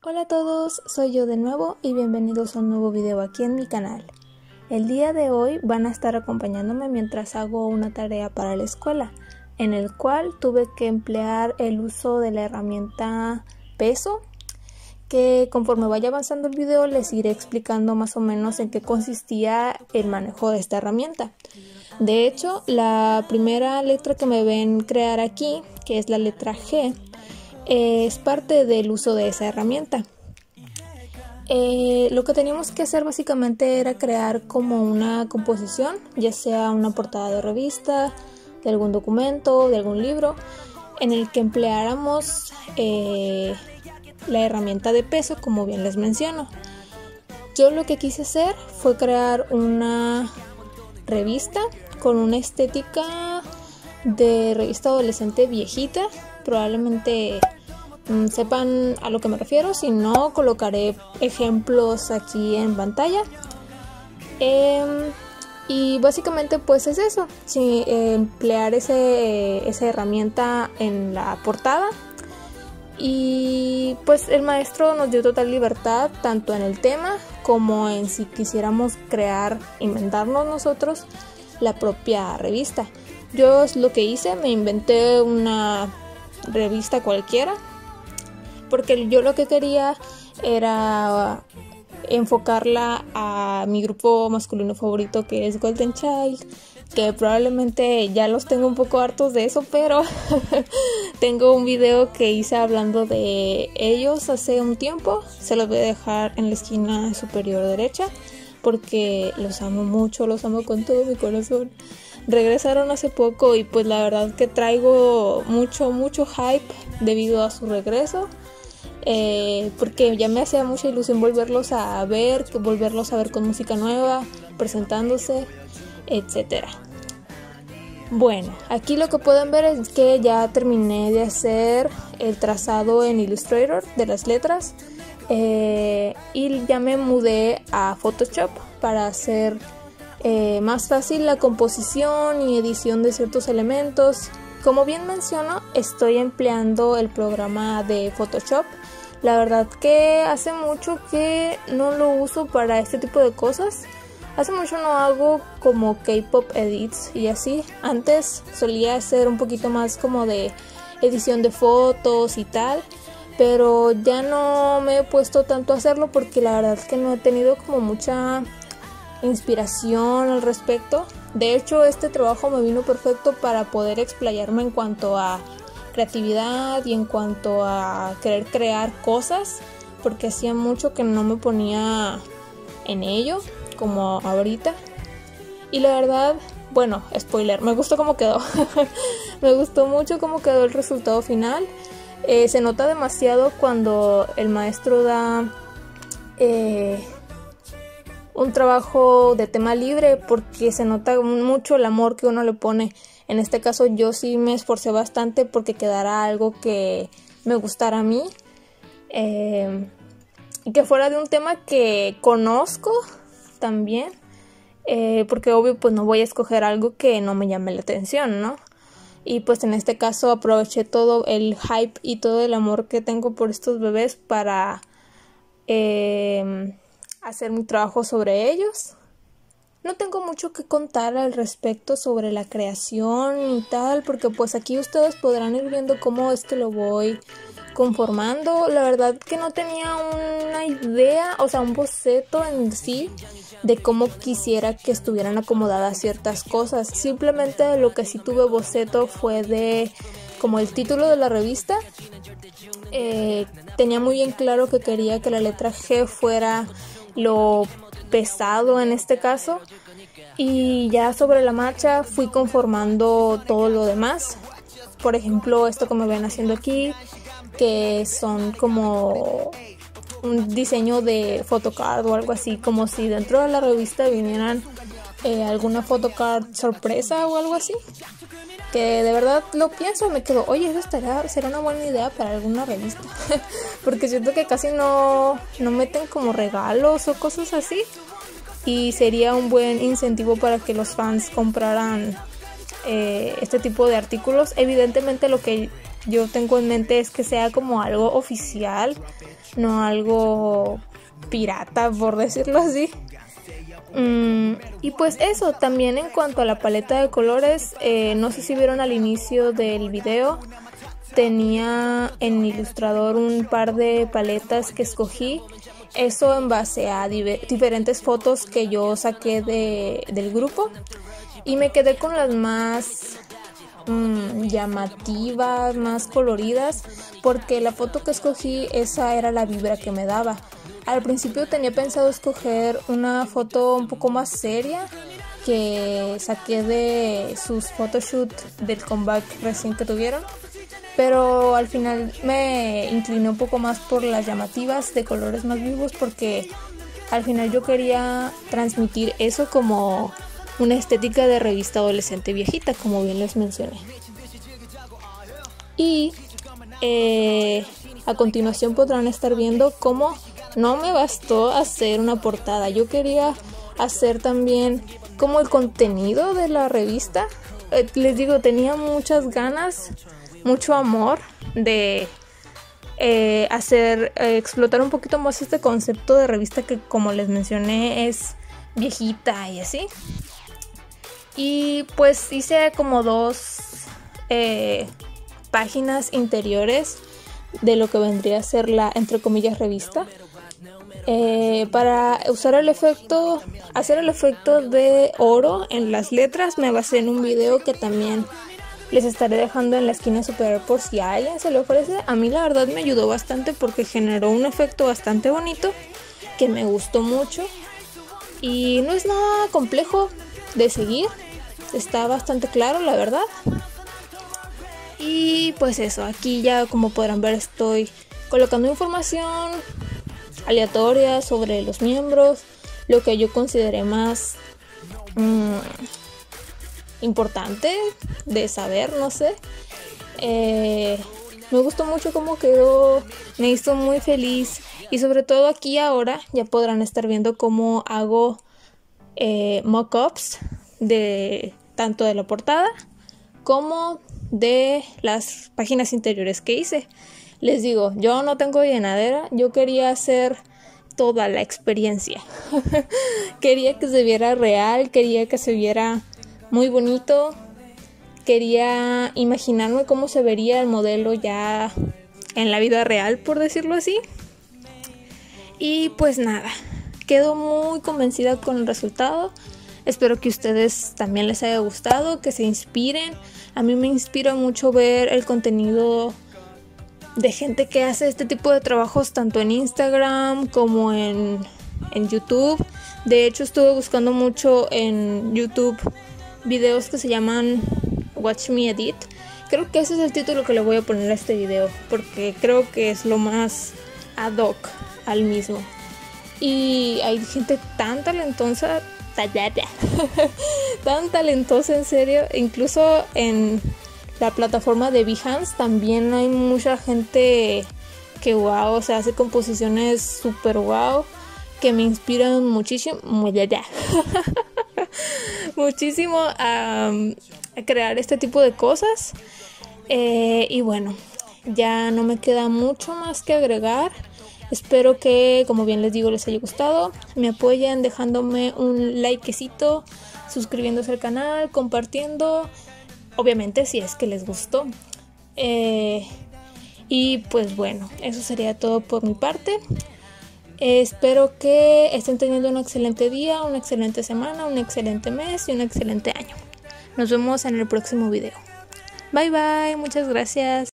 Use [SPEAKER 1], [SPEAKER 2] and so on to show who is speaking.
[SPEAKER 1] Hola a todos, soy yo de nuevo y bienvenidos a un nuevo video aquí en mi canal. El día de hoy van a estar acompañándome mientras hago una tarea para la escuela, en el cual tuve que emplear el uso de la herramienta peso, que conforme vaya avanzando el video les iré explicando más o menos en qué consistía el manejo de esta herramienta. De hecho, la primera letra que me ven crear aquí, que es la letra G, es parte del uso de esa herramienta. Lo que teníamos que hacer básicamente era crear como una composición, ya sea una portada de revista, de algún documento, de algún libro, en el que empleáramos la herramienta de peso, como bien les menciono. Yo lo que quise hacer fue crear una revista con una estética de revista adolescente viejita. Probablemente sepan a lo que me refiero, si no colocaré ejemplos aquí en pantalla. Y básicamente pues es eso, emplear esa herramienta en la portada. Y pues el maestro nos dio total libertad tanto en el tema como en si quisiéramos inventarnos nosotros la propia revista. Yo es lo que hice, me inventé una revista cualquiera, porque yo lo que quería era enfocarla a mi grupo masculino favorito, que es Golden Child, que probablemente ya los tengo un poco hartos de eso, pero tengo un video que hice hablando de ellos hace un tiempo. Se los voy a dejar en la esquina superior derecha porque los amo mucho, los amo con todo mi corazón. Regresaron hace poco y pues la verdad que traigo mucho hype debido a su regreso, porque ya me hacía mucha ilusión volverlos a ver con música nueva, presentándose, etcétera. Bueno, aquí lo que pueden ver es que ya terminé de hacer el trazado en Illustrator de las letras, y ya me mudé a Photoshop para hacer más fácil la composición y edición de ciertos elementos. Como bien menciono, estoy empleando el programa de Photoshop. La verdad que hace mucho que no lo uso para este tipo de cosas. Hace mucho no hago como K-pop edits y así. Antes solía hacer un poquito más como de edición de fotos y tal, pero ya no me he puesto tanto a hacerlo porque la verdad que no he tenido como mucha inspiración al respecto. De hecho, este trabajo me vino perfecto para poder explayarme en cuanto a creatividad y en cuanto a querer crear cosas, porque hacía mucho que no me ponía en ello como ahorita. Y la verdad, bueno, spoiler, me gustó cómo quedó. Me gustó mucho cómo quedó el resultado final. Se nota demasiado cuando el maestro da un trabajo de tema libre, porque se nota mucho el amor que uno le pone. En este caso yo sí me esforcé bastante porque quedara algo que me gustara a mí, y que fuera de un tema que conozco también, porque obvio pues no voy a escoger algo que no me llame la atención, ¿no? Y pues en este caso aproveché todo el hype y todo el amor que tengo por estos bebés para hacer mi trabajo sobre ellos. No tengo mucho que contar al respecto sobre la creación y tal, porque pues aquí ustedes podrán ir viendo cómo es que lo voy conformando. La verdad que no tenía una idea, o sea, un boceto en sí de cómo quisiera que estuvieran acomodadas ciertas cosas. Simplemente lo que sí tuve boceto fue de como el título de la revista. Tenía muy bien claro que quería que la letra G fuera lo pesado en este caso, y ya sobre la marcha fui conformando todo lo demás. Por ejemplo, esto que me ven haciendo aquí, que son como un diseño de photocard o algo así, como si dentro de la revista vinieran alguna photocard sorpresa o algo así, que de verdad lo pienso, me quedo, oye, eso será una buena idea para alguna revista. Porque siento que casi no meten como regalos o cosas así, y sería un buen incentivo para que los fans compraran este tipo de artículos. Evidentemente lo que yo tengo en mente es que sea como algo oficial, no algo pirata, por decirlo así. Y pues eso, también en cuanto a la paleta de colores, no sé si vieron al inicio del video, tenía en Illustrator un par de paletas que escogí, eso en base a diferentes fotos que yo saqué del grupo, y me quedé con las más llamativas, más coloridas, porque la foto que escogí, esa era la vibra que me daba. Al principio tenía pensado escoger una foto un poco más seria que saqué de sus photoshoot del comeback recién que tuvieron, pero al final me incliné un poco más por las llamativas de colores más vivos, porque al final yo quería transmitir eso como una estética de revista adolescente viejita, como bien les mencioné. Y a continuación podrán estar viendo cómo no me bastó hacer una portada. Yo quería hacer también como el contenido de la revista. Les digo, tenía muchas ganas, mucho amor de explotar un poquito más este concepto de revista que, como les mencioné, es viejita y así. Y pues hice como 2 páginas interiores de lo que vendría a ser la, entre comillas, revista. Para usar hacer el efecto de oro en las letras, me basé en un video que también les estaré dejando en la esquina superior por si a alguien se le ofrece. A mí la verdad me ayudó bastante porque generó un efecto bastante bonito que me gustó mucho y no es nada complejo de seguir, está bastante claro, la verdad. Y pues eso, aquí ya como podrán ver estoy colocando información aleatoria sobre los miembros, lo que yo consideré más importante de saber, no sé. Me gustó mucho cómo quedó, me hizo muy feliz, y sobre todo aquí ahora ya podrán estar viendo cómo hago mock-ups de tanto de la portada como de las páginas interiores que hice. Les digo, yo no tengo llenadera, yo quería hacer toda la experiencia. Quería que se viera real, quería que se viera muy bonito, quería imaginarme cómo se vería el modelo ya en la vida real, por decirlo así. Y pues nada, quedo muy convencida con el resultado. Espero que a ustedes también les haya gustado, que se inspiren. A mí me inspira mucho ver el contenido de gente que hace este tipo de trabajos tanto en Instagram como en YouTube. De hecho, estuve buscando mucho en YouTube videos que se llaman Watch Me Edit. Creo que ese es el título que le voy a poner a este video, porque creo que es lo más ad hoc al mismo. Y hay gente tan talentosa, tan talentosa, en serio. Incluso en la plataforma de Behance también hay mucha gente que wow, o sea, hace composiciones super wow, que me inspiran muchísimo, muchísimo a crear este tipo de cosas. Y bueno, ya no me queda mucho más que agregar. Espero que, como bien les digo, les haya gustado. Me apoyen dejándome un likecito, suscribiéndose al canal, compartiendo, obviamente si es que les gustó. Y pues bueno, eso sería todo por mi parte. Espero que estén teniendo un excelente día, una excelente semana, un excelente mes y un excelente año. Nos vemos en el próximo video. Bye bye, muchas gracias.